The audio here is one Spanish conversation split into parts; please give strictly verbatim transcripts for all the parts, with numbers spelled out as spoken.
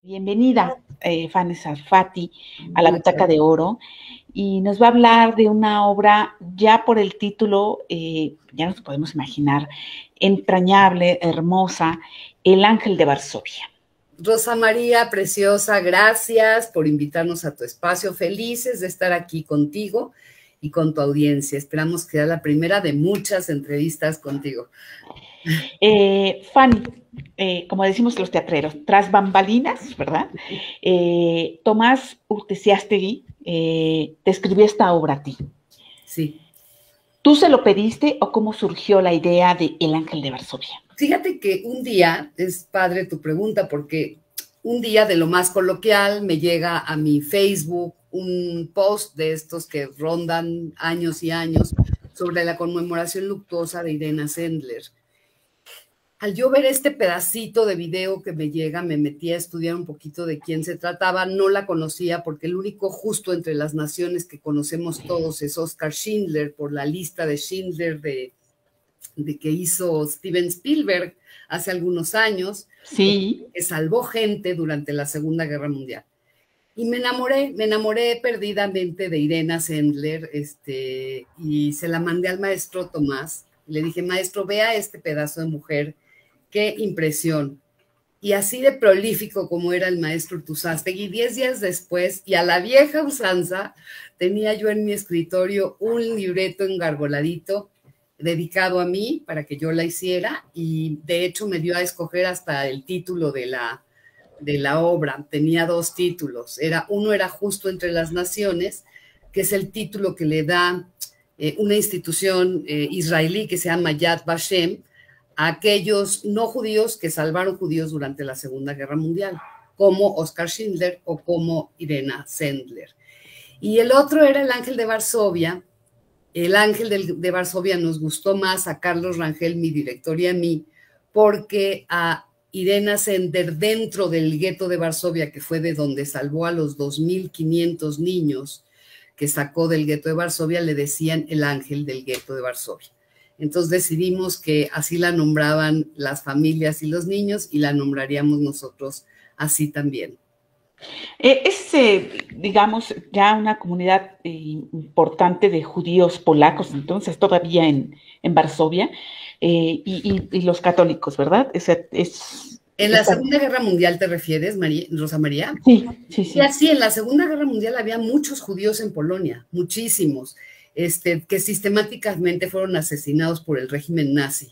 Bienvenida, eh, Fanny Sarfati, a la Muchas Butaca de Oro, y nos va a hablar de una obra, ya por el título, eh, ya nos podemos imaginar, entrañable, hermosa, El Ángel de Varsovia. Rosa María, preciosa, gracias por invitarnos a tu espacio. Felices de estar aquí contigo y con tu audiencia. Esperamos que sea la primera de muchas entrevistas contigo. Eh, Fanny, eh, como decimos los teatreros, tras bambalinas, ¿verdad? Eh, Tomás Urtesiástegui eh, te escribió esta obra a ti. Sí. ¿Tú se lo pediste o cómo surgió la idea de El Ángel de Varsovia? Fíjate que un día, es padre tu pregunta, porque un día de lo más coloquial me llega a mi Facebook un post de estos que rondan años y años sobre la conmemoración luctuosa de Irena Sendler. Al yo ver este pedacito de video que me llega, me metí a estudiar un poquito de quién se trataba. No la conocía porque el único justo entre las naciones que conocemos todos es Oscar Schindler, por la lista de Schindler de, de que hizo Steven Spielberg hace algunos años, Sí. que salvó gente durante la Segunda Guerra Mundial. Y me enamoré, me enamoré perdidamente de Irena Sendler, este, y se la mandé al maestro Tomás. Le dije, maestro, vea este pedazo de mujer, qué impresión. Y así de prolífico como era el maestro Urtuzástegui, diez días después, y a la vieja usanza, tenía yo en mi escritorio un libreto engargoladito dedicado a mí para que yo la hiciera, y de hecho me dio a escoger hasta el título de la, de la obra. Tenía dos títulos. Era, uno era Justo entre las Naciones, que es el título que le da eh, una institución eh, israelí que se llama Yad Vashem a aquellos no judíos que salvaron judíos durante la Segunda Guerra Mundial, como Oscar Schindler o como Irena Sendler. Y el otro era El Ángel de Varsovia. El Ángel de, de Varsovia nos gustó más a Carlos Rangel, mi director, y a mí, porque a Irena Sendler, dentro del gueto de Varsovia, que fue de donde salvó a los dos mil quinientos niños que sacó del gueto de Varsovia, le decían el ángel del gueto de Varsovia. Entonces decidimos que así la nombraban las familias y los niños y la nombraríamos nosotros así también. Eh, es, eh, digamos, ya una comunidad eh, importante de judíos polacos, entonces, todavía en, en Varsovia, eh, y, y, y, los católicos, ¿verdad? Es, es, ¿En la está... Segunda Guerra Mundial te refieres, María, Rosa María? Sí, sí, Y sí. así, en la Segunda Guerra Mundial había muchos judíos en Polonia, muchísimos, este, que sistemáticamente fueron asesinados por el régimen nazi.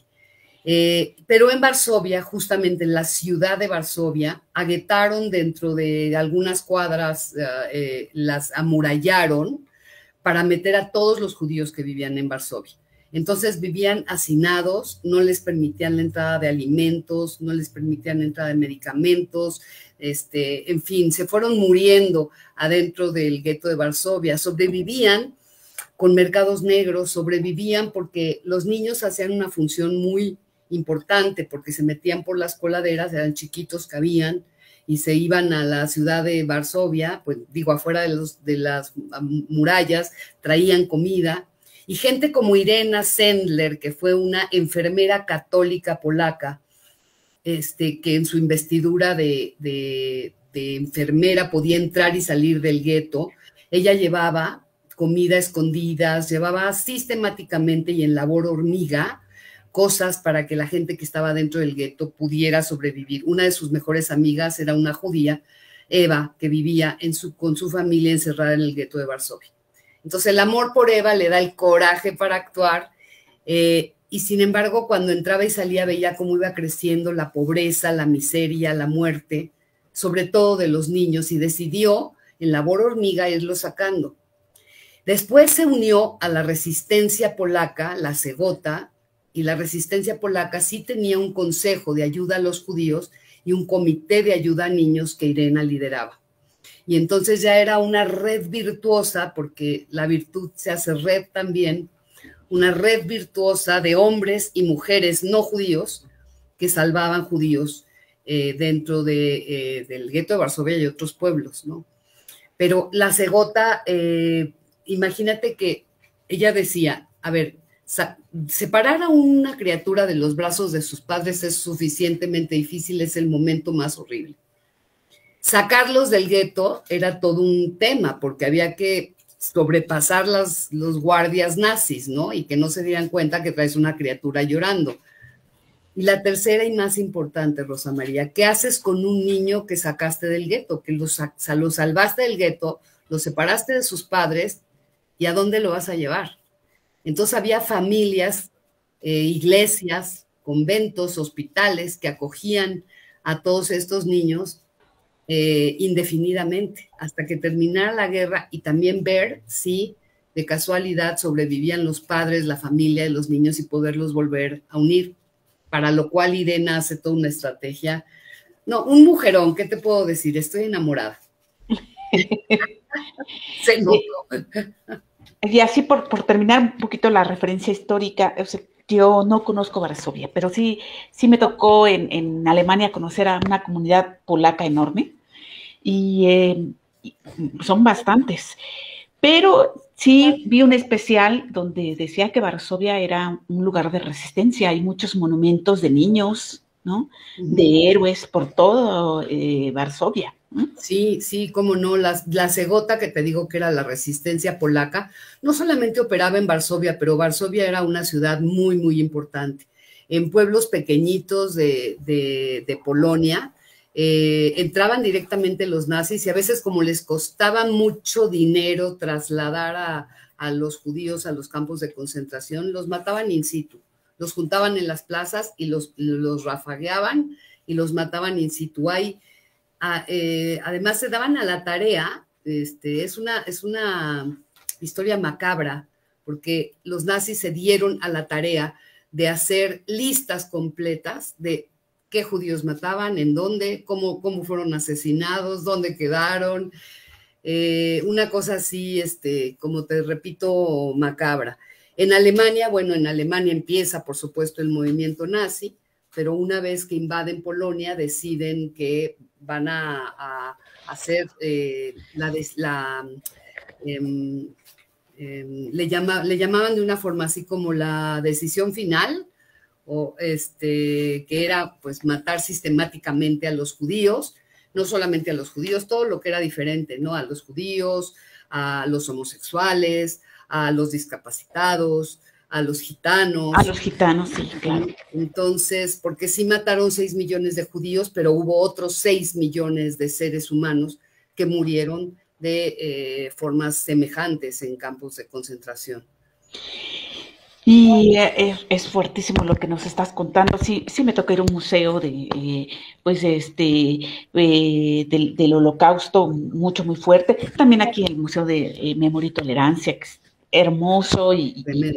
Eh, pero en Varsovia, justamente en la ciudad de Varsovia, aguetaron dentro de algunas cuadras, eh, las amurallaron para meter a todos los judíos que vivían en Varsovia. Entonces vivían hacinados, no les permitían la entrada de alimentos, no les permitían la entrada de medicamentos, este, en fin, se fueron muriendo adentro del gueto de Varsovia. Sobrevivían con mercados negros, sobrevivían porque los niños hacían una función muy importante, porque se metían por las coladeras, eran chiquitos, cabían, y se iban a la ciudad de Varsovia, pues digo, afuera de, los, de las murallas, traían comida, y gente como Irena Sendler, que fue una enfermera católica polaca, este, que en su investidura de, de, de enfermera podía entrar y salir del gueto, ella llevaba comida escondidas, llevaba sistemáticamente y en labor hormiga cosas para que la gente que estaba dentro del gueto pudiera sobrevivir. Una de sus mejores amigas era una judía, Eva, que vivía en su, con su familia encerrada en el gueto de Varsovia. Entonces el amor por Eva le da el coraje para actuar, eh, y sin embargo cuando entraba y salía veía cómo iba creciendo la pobreza, la miseria, la muerte, sobre todo de los niños, y decidió en labor hormiga irlo sacando. Después se unió a la resistencia polaca, la Segota, y la resistencia polaca sí tenía un consejo de ayuda a los judíos y un comité de ayuda a niños que Irena lideraba. Y entonces ya era una red virtuosa, porque la virtud se hace red también, una red virtuosa de hombres y mujeres no judíos que salvaban judíos eh, dentro de, eh, del gueto de Varsovia y otros pueblos, ¿no? Pero la Segota, eh, imagínate que ella decía, a ver, separar a una criatura de los brazos de sus padres es suficientemente difícil, es el momento más horrible. sacarlos del gueto era todo un tema, porque había que sobrepasar las, los guardias nazis, ¿no? Y que no se dieran cuenta que traes una criatura llorando. Y la tercera y más importante, Rosa María, ¿qué haces con un niño que sacaste del gueto, que lo, lo salvaste del gueto, lo separaste de sus padres, y a dónde lo vas a llevar? Entonces había familias, eh, iglesias, conventos, hospitales que acogían a todos estos niños eh, indefinidamente, hasta que terminara la guerra, y también ver si de casualidad sobrevivían los padres, la familia de los niños, y poderlos volver a unir, para lo cual Irena hace toda una estrategia. No, un mujerón, ¿qué te puedo decir? Estoy enamorada. Se notó. Y así por, por terminar un poquito la referencia histórica, o sea, yo no conozco Varsovia, pero sí, sí me tocó en, en Alemania conocer a una comunidad polaca enorme, y, eh, y son bastantes. Pero sí vi un especial donde decía que Varsovia era un lugar de resistencia. Hay muchos monumentos de niños, ¿no? Uh-huh. De héroes por todo eh, Varsovia. ¿no? Sí, sí, cómo no. La, la Segota, que te digo que era la resistencia polaca, no solamente operaba en Varsovia, pero Varsovia era una ciudad muy, muy importante. En pueblos pequeñitos de, de, de Polonia, Eh, entraban directamente los nazis, y a veces, como les costaba mucho dinero trasladar a, a los judíos a los campos de concentración, los mataban in situ, los juntaban en las plazas y los, los rafagueaban y los mataban in situ. Hay, a, eh, además se daban a la tarea, este, es, una, es una historia macabra, porque los nazis se dieron a la tarea de hacer listas completas de qué judíos mataban, en dónde, cómo, cómo fueron asesinados, dónde quedaron, eh, una cosa así, este, como te repito, macabra. En Alemania, bueno, en Alemania empieza, por supuesto, el movimiento nazi, pero una vez que invaden Polonia, deciden que van a, a hacer eh, la... la eh, eh, le, llama, le llamaban de una forma así como la decisión final, o este, que era pues matar sistemáticamente a los judíos, no solamente a los judíos, todo lo que era diferente, ¿no? A los judíos, a los homosexuales, a los discapacitados, a los gitanos. A los gitanos, sí, claro. Entonces, porque sí mataron seis millones de judíos, pero hubo otros seis millones de seres humanos que murieron de eh, formas semejantes en campos de concentración. Y es, es fuertísimo lo que nos estás contando. Sí, sí me toca ir a un museo de, eh, pues este, eh, del, del Holocausto, mucho, muy fuerte. También aquí el Museo de eh, Memoria y Tolerancia, que es hermoso y, y,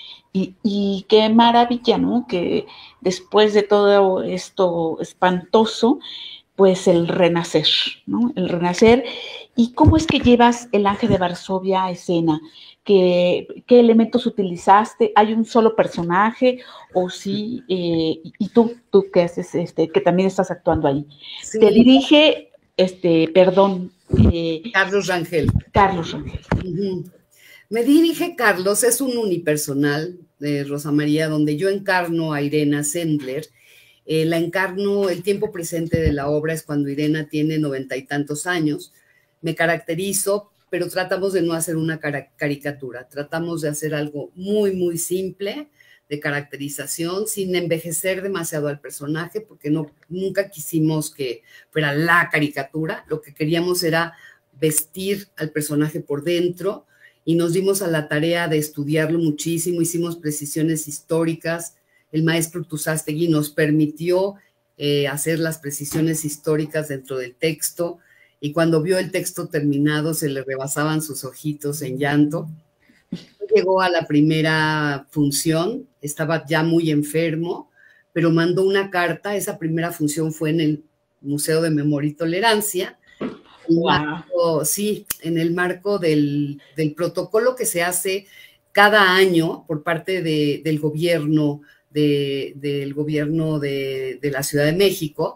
y, y qué maravilla, ¿no? Que después de todo esto espantoso, pues el renacer, ¿no? El renacer. ¿Y cómo es que llevas el Ángel de Varsovia a escena? ¿Qué, qué elementos utilizaste? ¿Hay un solo personaje? ¿O sí? Eh, y tú, tú qué haces, este, que también estás actuando ahí. Sí. Te dirige, este, perdón. Eh, Carlos Rangel. Carlos Rangel. Uh-huh. Me dirige Carlos, es un unipersonal de Rosa María, donde yo encarno a Irena Sendler. Eh, la encarno, el tiempo presente de la obra es cuando Irena tiene noventa y tantos años. Me caracterizo, pero tratamos de no hacer una caricatura, tratamos de hacer algo muy, muy simple de caracterización, sin envejecer demasiado al personaje, porque no, nunca quisimos que fuera la caricatura, lo que queríamos era vestir al personaje por dentro, y nos dimos a la tarea de estudiarlo muchísimo, hicimos precisiones históricas. El maestro Tuzastegui nos permitió eh, hacer las precisiones históricas dentro del texto, y cuando vio el texto terminado se le rebasaban sus ojitos en llanto. Llegó a la primera función, estaba ya muy enfermo, pero mandó una carta. Esa primera función fue en el Museo de Memoria y Tolerancia, wow. marco, sí, en el marco del, del protocolo que se hace cada año por parte de, del gobierno, de, del gobierno de, de la Ciudad de México,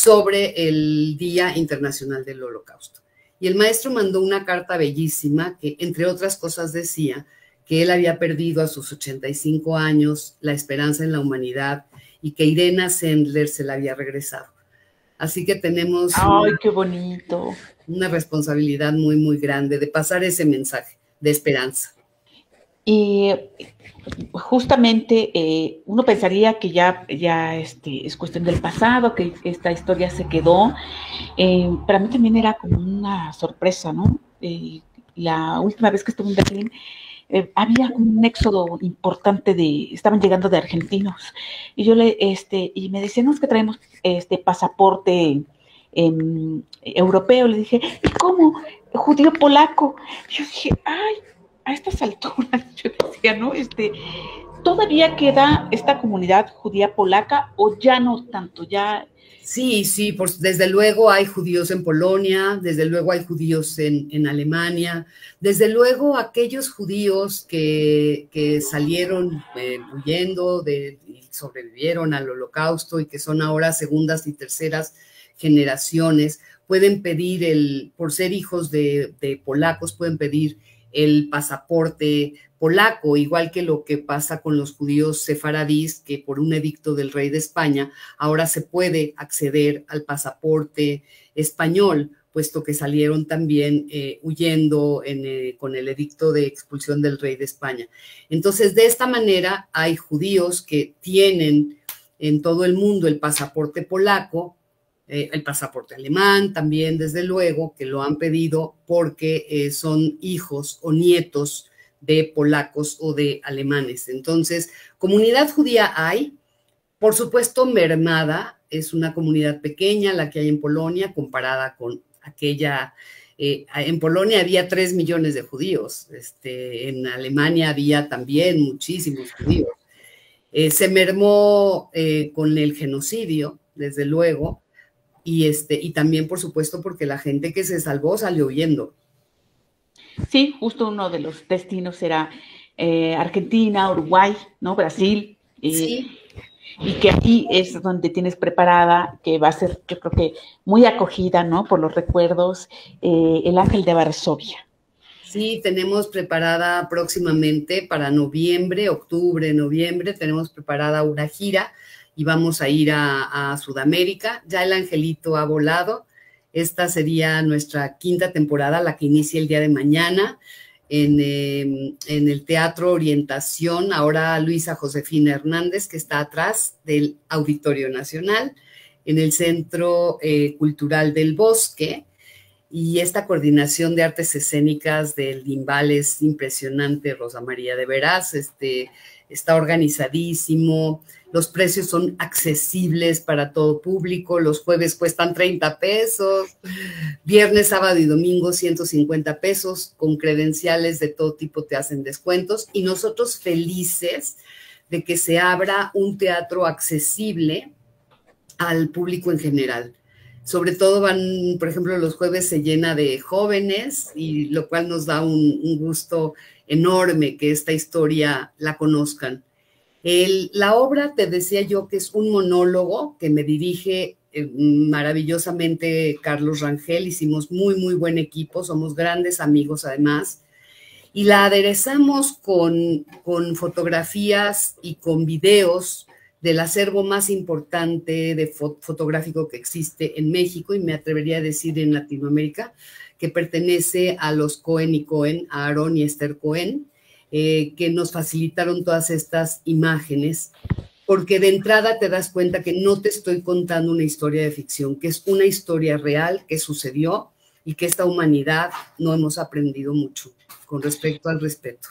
sobre el Día Internacional del Holocausto. Y el maestro mandó una carta bellísima que, entre otras cosas, decía que él había perdido a sus ochenta y cinco años la esperanza en la humanidad, y que Irena Sendler se la había regresado. Así que tenemos Ay, una, qué bonito. una responsabilidad muy, muy grande de pasar ese mensaje de esperanza. Y justamente eh, uno pensaría que ya, ya este, es cuestión del pasado, que esta historia se quedó. Eh, para mí también era como una sorpresa, ¿no? Eh, la última vez que estuve en Berlín, eh, había un éxodo importante de, estaban llegando de argentinos. Y yo le, este, y me decían, no, es que traemos este pasaporte eh, europeo. Le dije, ¿y cómo? Judío polaco. Yo dije, ay, a estas alturas, yo decía, ¿no? Este, ¿todavía queda esta comunidad judía polaca o ya no tanto? Ya. Sí, sí, pues desde luego hay judíos en Polonia, desde luego hay judíos en, en Alemania, desde luego aquellos judíos que, que salieron eh, huyendo de, y sobrevivieron al holocausto y que son ahora segundas y terceras generaciones, pueden pedir el, por ser hijos de, de polacos, pueden pedir el pasaporte polaco, igual que lo que pasa con los judíos sefaradís, que por un edicto del rey de España ahora se puede acceder al pasaporte español, puesto que salieron también eh, huyendo en, eh, con el edicto de expulsión del rey de España. Entonces, de esta manera hay judíos que tienen en todo el mundo el pasaporte polaco, eh, el pasaporte alemán también, desde luego, que lo han pedido porque eh, son hijos o nietos de polacos o de alemanes. Entonces, comunidad judía hay, por supuesto, mermada, es una comunidad pequeña la que hay en Polonia comparada con aquella, eh, en Polonia había tres millones de judíos, este, en Alemania había también muchísimos judíos. Eh, se mermó eh, con el genocidio, desde luego, y, este, y también, por supuesto, porque la gente que se salvó salió huyendo. Sí, justo uno de los destinos era eh, Argentina, Uruguay, ¿no? Brasil, eh, Sí, y que aquí es donde tienes preparada, que va a ser, yo creo que muy acogida, ¿no? Por los recuerdos, eh, el Ángel de Varsovia. sí, tenemos preparada próximamente para noviembre, octubre, noviembre, tenemos preparada una gira y vamos a ir a, a Sudamérica. Ya el Angelito ha volado. Esta sería nuestra quinta temporada, la que inicia el día de mañana en, eh, en el Teatro Orientación. Ahora Luisa Josefina Hernández, que está atrás del Auditorio Nacional, en el Centro eh, Cultural del Bosque. Y esta coordinación de artes escénicas del Limbal es impresionante, Rosa María, de veras, este, está organizadísimo, los precios son accesibles para todo público, los jueves cuestan treinta pesos, viernes, sábado y domingo ciento cincuenta pesos, con credenciales de todo tipo te hacen descuentos, y nosotros felices de que se abra un teatro accesible al público en general. Sobre todo van, por ejemplo, los jueves se llena de jóvenes, y lo cual nos da un, un gusto enorme que esta historia la conozcan. El, la obra, te decía yo, que es un monólogo que me dirige eh, maravillosamente Carlos Rangel. Hicimos muy, muy buen equipo, somos grandes amigos además, y la aderezamos con, con fotografías y con videos del acervo más importante de fot fotográfico que existe en México, y me atrevería a decir en Latinoamérica, que pertenece a los Cohen y Cohen, a Aarón y Esther Cohen, eh, que nos facilitaron todas estas imágenes, porque de entrada te das cuenta que no te estoy contando una historia de ficción, que es una historia real que sucedió y que esta humanidad no hemos aprendido mucho con respecto al respeto.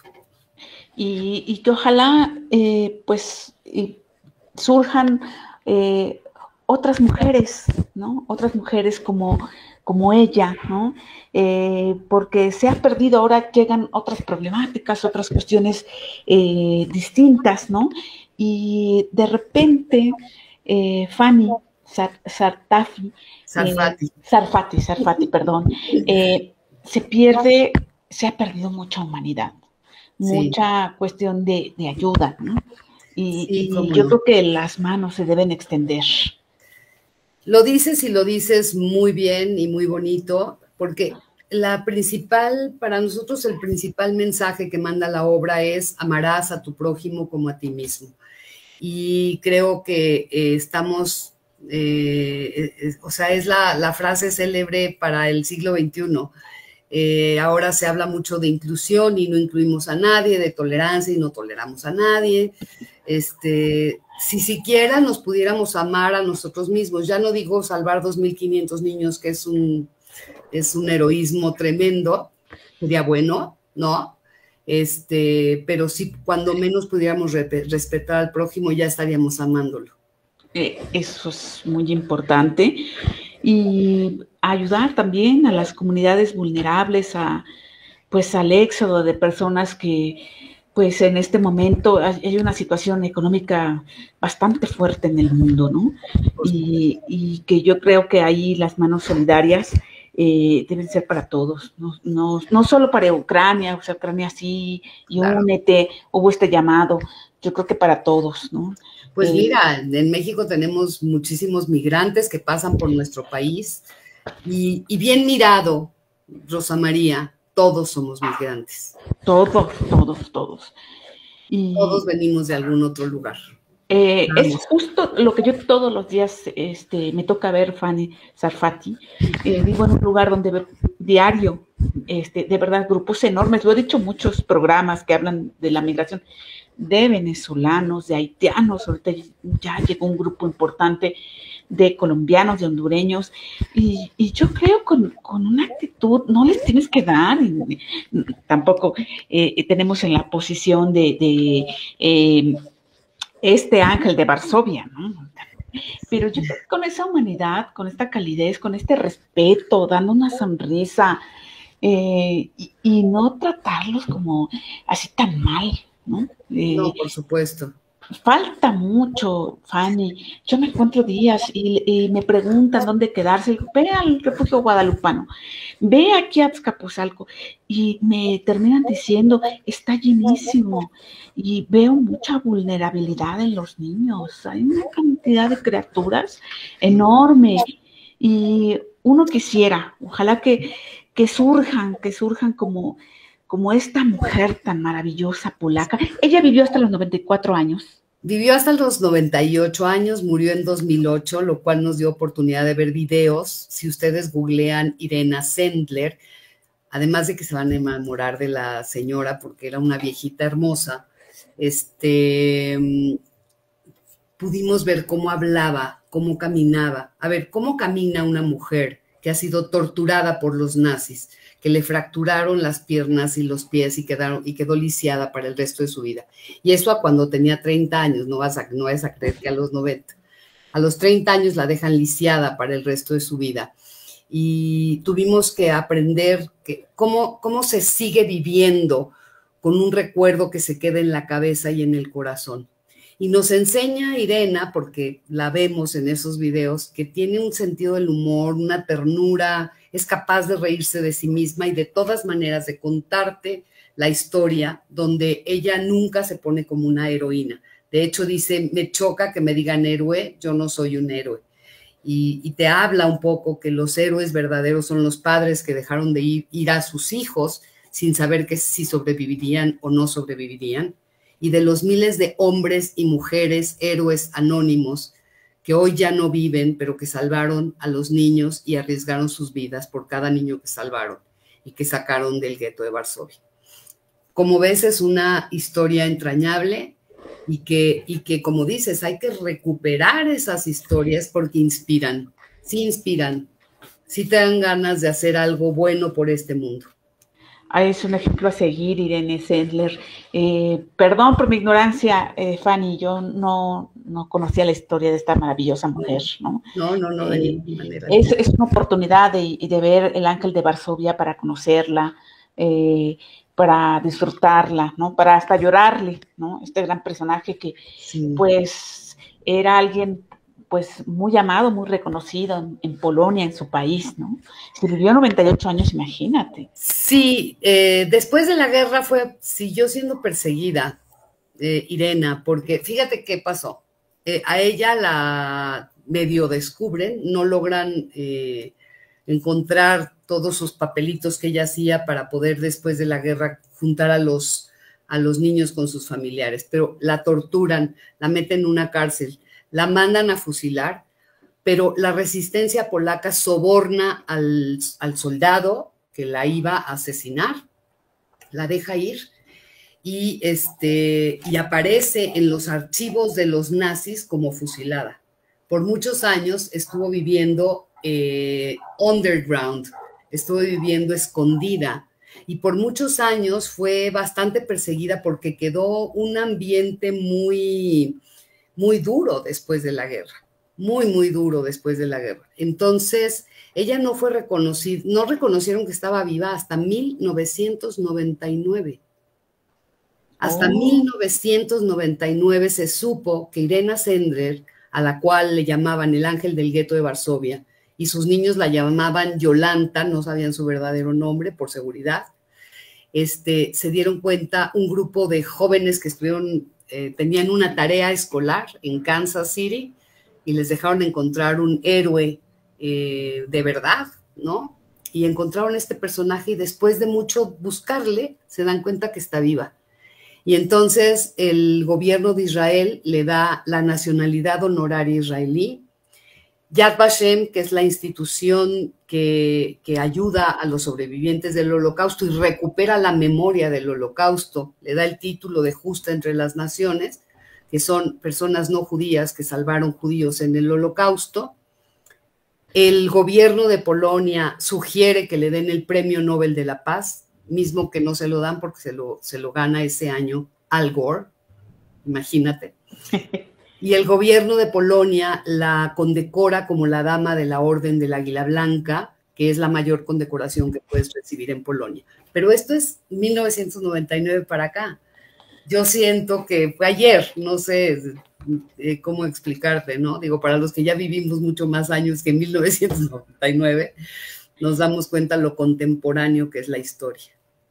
Y, y que ojalá, eh, pues, y surjan eh, otras mujeres, ¿no? Otras mujeres como, como ella, ¿no? Eh, porque se ha perdido, ahora llegan otras problemáticas, otras cuestiones eh, distintas, ¿no? Y de repente, eh, Fanny Sar Sartafi, eh, Sarfati. Sarfati, Sarfati, perdón, eh, se pierde, se ha perdido mucha humanidad, Sí, mucha cuestión de, de ayuda, ¿no? Y, sí, y, cómo yo no. creo que las manos se deben extender. Lo dices y lo dices muy bien y muy bonito, porque la principal, para nosotros el principal mensaje que manda la obra es: amarás a tu prójimo como a ti mismo. Y creo que eh, estamos Eh, es, o sea, es la, la frase célebre para el siglo veintiuno. Eh, ahora se habla mucho de inclusión y no incluimos a nadie, de tolerancia y no toleramos a nadie. Este, si siquiera nos pudiéramos amar a nosotros mismos, ya no digo salvar dos mil quinientos niños, que es un, es un heroísmo tremendo, sería bueno, ¿no? Este, pero sí, cuando menos pudiéramos re respetar al prójimo, ya estaríamos amándolo. Eh, eso es muy importante. Y ayudar también a las comunidades vulnerables, a, pues al éxodo de personas que pues en este momento hay una situación económica bastante fuerte en el mundo, ¿no? Y, y que yo creo que ahí las manos solidarias eh, deben ser para todos, no, no, no solo para Ucrania, o sea, Ucrania sí, y claro. Únete, hubo este llamado, yo creo que para todos, ¿no? Pues mira, en México tenemos muchísimos migrantes que pasan por nuestro país y, y bien mirado, Rosa María, todos somos migrantes. Todos, todos, todos. Y todos venimos de algún otro lugar. Eh, es justo lo que yo todos los días este, me toca ver, Fanny Sarfati. Eh, vivo en un lugar donde veo diario, este, de verdad, grupos enormes. Lo he dicho, muchos programas que hablan de la migración, de venezolanos, de haitianos. Ahorita ya llegó un grupo importante de colombianos, de hondureños, y, y yo creo con, con una actitud, no les tienes que dar, y, y, tampoco eh, tenemos en la posición de, de eh, este ángel de Varsovia, ¿no? Pero yo creo que con esa humanidad, con esta calidez, con este respeto, dando una sonrisa, eh, y, y no tratarlos como así tan mal, ¿no? Eh, no, por supuesto. Falta mucho, Fanny. Yo me encuentro días y, y me preguntan dónde quedarse. Digo, ve al refugio guadalupano, ve aquí a Azcapotzalco, y me terminan diciendo, está llenísimo, y veo mucha vulnerabilidad en los niños. Hay una cantidad de criaturas enorme, y uno quisiera, ojalá que, que surjan, que surjan como... como esta mujer tan maravillosa polaca. Ella vivió hasta los noventa y cuatro años. Vivió hasta los noventa y ocho años, murió en dos mil ocho, lo cual nos dio oportunidad de ver videos. Si ustedes googlean Irena Sendler, además de que se van a enamorar de la señora porque era una viejita hermosa, este, pudimos ver cómo hablaba, cómo caminaba. A ver, ¿cómo camina una mujer que ha sido torturada por los nazis, que le fracturaron las piernas y los pies y, quedaron, y quedó lisiada para el resto de su vida? Y eso a cuando tenía treinta años, no vas a, no vas a creer que a los noventa. A los treinta años la dejan lisiada para el resto de su vida. Y tuvimos que aprender que, cómo, cómo se sigue viviendo con un recuerdo que se queda en la cabeza y en el corazón. Y nos enseña Irena, porque la vemos en esos videos, que tiene un sentido del humor, una ternura, es capaz de reírse de sí misma y de todas maneras de contarte la historia donde ella nunca se pone como una heroína. De hecho, dice, me choca que me digan héroe, yo no soy un héroe. Y, y te habla un poco que los héroes verdaderos son los padres que dejaron de ir, ir a sus hijos sin saber que si sobrevivirían o no sobrevivirían, y de los miles de hombres y mujeres héroes anónimos que hoy ya no viven, pero que salvaron a los niños y arriesgaron sus vidas por cada niño que salvaron y que sacaron del gueto de Varsovia. Como ves, es una historia entrañable y que, y que, como dices, hay que recuperar esas historias porque inspiran, sí inspiran, sí te dan ganas de hacer algo bueno por este mundo. Es un ejemplo a seguir, Irene Sendler. Eh, perdón por mi ignorancia, eh, Fanny, yo no, no conocía la historia de esta maravillosa mujer, ¿no? No, no, no, de eh, ninguna manera. Es, es una oportunidad de, de ver el ángel de Varsovia para conocerla, eh, para disfrutarla, ¿no? Para hasta llorarle, ¿no? Este gran personaje que, sí, pues, era alguien pues muy amado, muy reconocido en, en Polonia, en su país, ¿no? Se vivió noventa y ocho años, imagínate. Sí, eh, después de la guerra fue, siguió siendo perseguida, eh, Irena, porque fíjate qué pasó. Eh, a ella la medio descubren, no logran eh, encontrar todos sus papelitos que ella hacía para poder después de la guerra juntar a los, a los niños con sus familiares, pero la torturan, la meten en una cárcel, la mandan a fusilar pero la resistencia polaca soborna al, al soldado que la iba a asesinar, la deja ir y, este, y aparece en los archivos de los nazis como fusilada. Por muchos años estuvo viviendo eh, underground, estuvo viviendo escondida y por muchos años fue bastante perseguida porque quedó un ambiente muy, muy duro después de la guerra. Muy, muy duro después de la guerra. Entonces, ella no fue reconocida, no reconocieron que estaba viva hasta mil novecientos noventa y nueve. Hasta oh. mil novecientos noventa y nueve se supo que Irena Sendler, a la cual le llamaban el ángel del gueto de Varsovia, y sus niños la llamaban Yolanta, no sabían su verdadero nombre por seguridad, este, se dieron cuenta un grupo de jóvenes que estuvieron, eh, tenían una tarea escolar en Kansas City, y les dejaron encontrar un héroe eh, de verdad, ¿no? Y encontraron este personaje y después de mucho buscarle, se dan cuenta que está viva. Y entonces el gobierno de Israel le da la nacionalidad honoraria israelí. Yad Vashem, que es la institución que, que ayuda a los sobrevivientes del Holocausto y recupera la memoria del Holocausto, le da el título de Justa entre las Naciones, que son personas no judías que salvaron judíos en el Holocausto. El gobierno de Polonia sugiere que le den el Premio Nobel de la Paz, mismo que no se lo dan porque se lo, se lo gana ese año Al Gore, imagínate. Y el gobierno de Polonia la condecora como la Dama de la Orden del Águila Blanca, que es la mayor condecoración que puedes recibir en Polonia. Pero esto es mil novecientos noventa y nueve para acá. Yo siento que fue ayer, no sé eh, cómo explicarte, ¿no? Digo, para los que ya vivimos mucho más años que en mil novecientos noventa y nueve, nos damos cuenta lo contemporáneo que es la historia.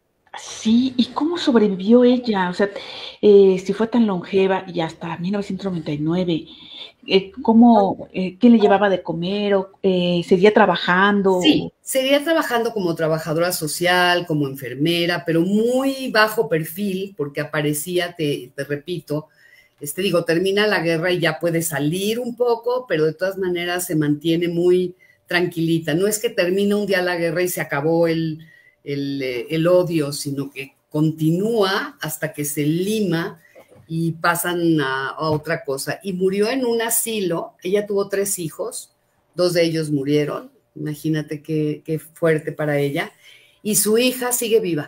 Sí, ¿y cómo sobrevivió ella? O sea, eh, si fue tan longeva y hasta mil novecientos noventa y nueve, eh, ¿cómo, eh, quién le llevaba de comer? O, eh, ¿seguía trabajando? Sí, seguía trabajando como trabajadora social, como enfermera, pero muy bajo perfil, porque aparecía, te, te repito, este, digo, termina la guerra y ya puede salir un poco, pero de todas maneras se mantiene muy tranquilita. No es que termina un día la guerra y se acabó el... El, el odio, sino que continúa hasta que se lima y pasan a, a otra cosa. Y murió en un asilo, ella tuvo tres hijos, dos de ellos murieron, imagínate qué, qué fuerte para ella, y su hija sigue viva.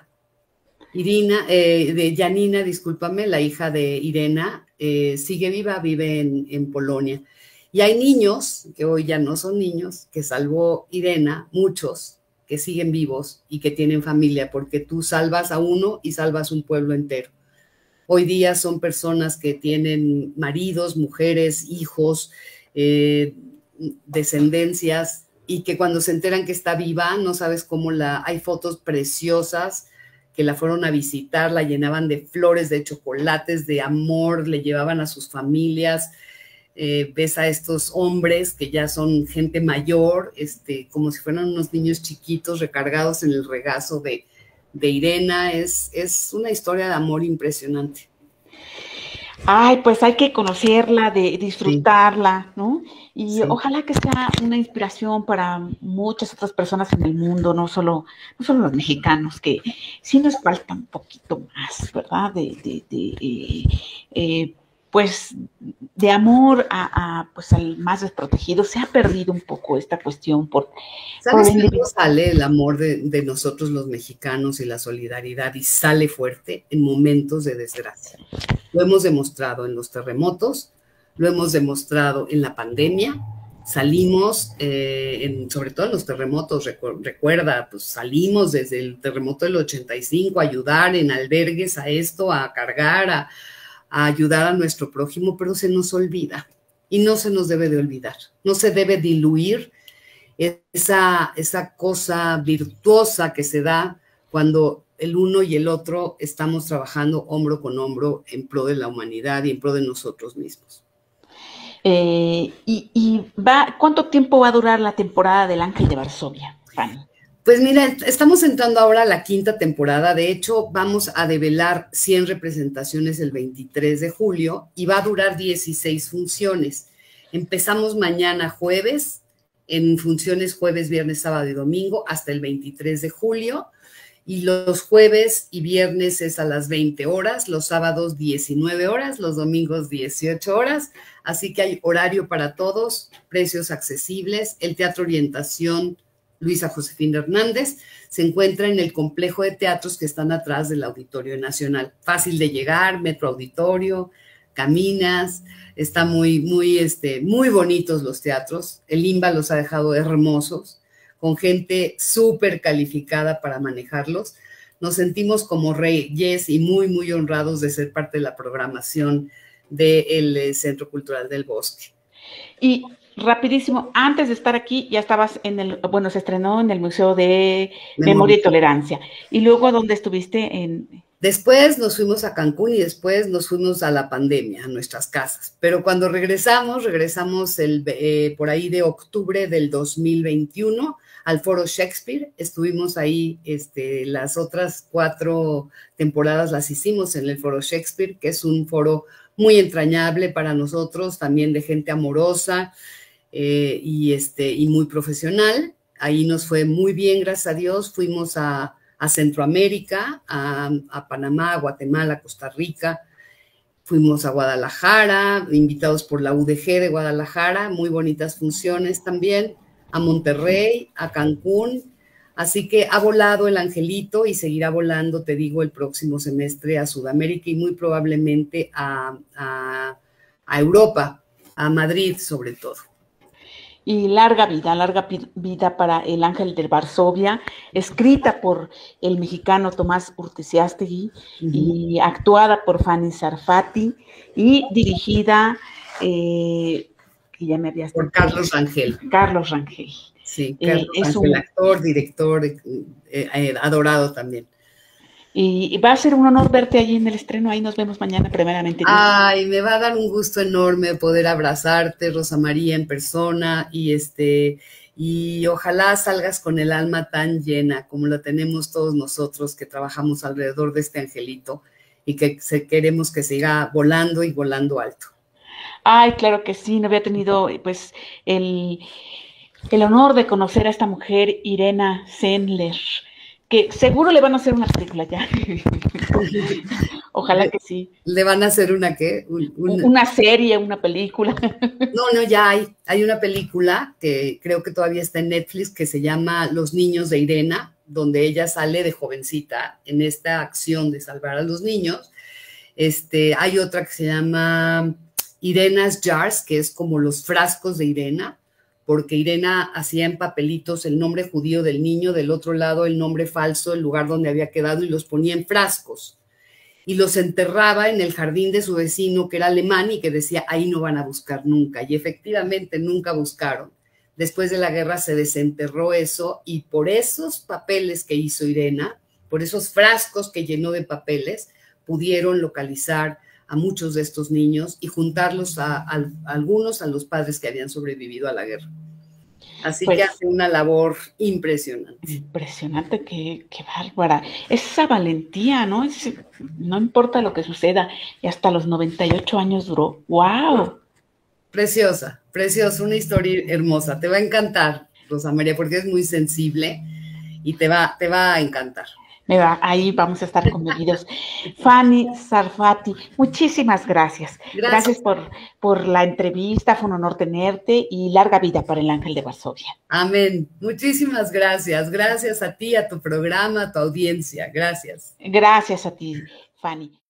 Irina, eh, de Janina, discúlpame, la hija de Irena, eh, sigue viva, vive en, en Polonia. Y hay niños, que hoy ya no son niños, que salvó Irena, muchos, que siguen vivos y que tienen familia, porque tú salvas a uno y salvas un pueblo entero. Hoy día son personas que tienen maridos, mujeres, hijos, eh, descendencias, y que cuando se enteran que está viva, no sabes cómo la... Hay fotos preciosas que la fueron a visitar, la llenaban de flores, de chocolates, de amor, le llevaban a sus familias. Eh, ves a estos hombres que ya son gente mayor, este, como si fueran unos niños chiquitos recargados en el regazo de, de Irena. Es, es una historia de amor impresionante. Ay, pues hay que conocerla, de disfrutarla, sí. ¿No? Y sí. Ojalá que sea una inspiración para muchas otras personas en el mundo, no solo, no solo los mexicanos, que sí nos falta un poquito más, ¿verdad? De, de, de eh, eh, pues de amor a, a pues al más desprotegido. Se ha perdido un poco esta cuestión por... ¿Sabes por cómo sale el amor de, de nosotros los mexicanos y la solidaridad? Y sale fuerte en momentos de desgracia. Lo hemos demostrado en los terremotos, lo hemos demostrado en la pandemia. Salimos, eh, en, sobre todo en los terremotos, recu recuerda, pues salimos desde el terremoto del ochenta y cinco a ayudar en albergues a esto, a cargar, a... a ayudar a nuestro prójimo, pero se nos olvida y no se nos debe de olvidar, no se debe diluir esa, esa cosa virtuosa que se da cuando el uno y el otro estamos trabajando hombro con hombro en pro de la humanidad y en pro de nosotros mismos. Eh, y, y va, ¿cuánto tiempo va a durar la temporada del Ángel de Varsovia, Fanny? Pues mira, estamos entrando ahora a la quinta temporada. De hecho, vamos a develar cien representaciones el veintitrés de julio y va a durar dieciséis funciones. Empezamos mañana jueves, en funciones jueves, viernes, sábado y domingo, hasta el veintitrés de julio. Y los jueves y viernes es a las veinte horas, los sábados diecinueve horas, los domingos dieciocho horas. Así que hay horario para todos, precios accesibles. El Teatro Orientación Luisa Josefina Hernández se encuentra en el complejo de teatros que están atrás del Auditorio Nacional. Fácil de llegar, metro auditorio, caminas, está muy, muy, este, muy bonitos los teatros. El INBA los ha dejado hermosos, con gente súper calificada para manejarlos. Nos sentimos como reyes y muy, muy honrados de ser parte de la programación del Centro Cultural del Bosque. Y rapidísimo, antes de estar aquí, ya estabas en el, bueno, se estrenó en el Museo de Memoria, Memoria y Tolerancia. Y luego, ¿dónde estuviste? En... Después nos fuimos a Cancún y después nos fuimos a la pandemia, a nuestras casas. Pero cuando regresamos, regresamos el, eh, por ahí de octubre del dos mil veintiuno al Foro Shakespeare. Estuvimos ahí, este, las otras cuatro temporadas las hicimos en el Foro Shakespeare, que es un foro muy entrañable para nosotros, también de gente amorosa eh, y, este, y muy profesional. Ahí nos fue muy bien, gracias a Dios. Fuimos a a Centroamérica, a, a Panamá, a Guatemala, a Costa Rica, fuimos a Guadalajara, invitados por la U D G de Guadalajara, muy bonitas funciones también, a Monterrey, a Cancún, así que ha volado el angelito y seguirá volando, te digo, el próximo semestre a Sudamérica y muy probablemente a, a, a Europa, a Madrid sobre todo. Y larga vida, larga vida para El Ángel de Varsovia, escrita por el mexicano Tomás Urtisiástegui uh-huh. y actuada por Fanny Sarfati y dirigida, eh, que ya me habías por Carlos Rangel. Carlos Rangel. Sí, Carlos eh, Rangel, es un actor, director, eh, eh, adorado también. Y va a ser un honor verte allí en el estreno, ahí nos vemos mañana primeramente. Ay, me va a dar un gusto enorme poder abrazarte, Rosa María, en persona, y este, y ojalá salgas con el alma tan llena como la tenemos todos nosotros que trabajamos alrededor de este angelito y que se, queremos que siga volando y volando alto. Ay, claro que sí, no había tenido pues el, el honor de conocer a esta mujer, Irena Sendler, que seguro le van a hacer una película ya. Ojalá le, que sí. ¿Le van a hacer una qué? Un, una... una serie, una película. No, no, ya hay. Hay una película que creo que todavía está en Netflix que se llama Los niños de Irena, donde ella sale de jovencita en esta acción de salvar a los niños. Este, hay otra que se llama Irena's Jars, que es como los frascos de Irena, porque Irena hacía en papelitos el nombre judío del niño, del otro lado el nombre falso, el lugar donde había quedado, y los ponía en frascos. Y los enterraba en el jardín de su vecino, que era alemán, y que decía, ahí no van a buscar nunca. Y efectivamente nunca buscaron. Después de la guerra se desenterró eso, y por esos papeles que hizo Irena, por esos frascos que llenó de papeles, pudieron localizar a muchos de estos niños y juntarlos a, a, a algunos a los padres que habían sobrevivido a la guerra. Así pues, que hace una labor impresionante. Impresionante, qué, qué bárbara. Esa valentía, ¿no? Es, no importa lo que suceda, y hasta los noventa y ocho años duró. ¡Wow! Preciosa, preciosa, una historia hermosa. Te va a encantar, Rosa María, porque es muy sensible y te va, te va a encantar. Me va, ahí vamos a estar conmovidos. Fanny Sarfati, muchísimas gracias. Gracias, gracias por, por la entrevista, fue un honor tenerte y larga vida para El Ángel de Varsovia. Amén. Muchísimas gracias. Gracias a ti, a tu programa, a tu audiencia. Gracias. Gracias a ti, Fanny.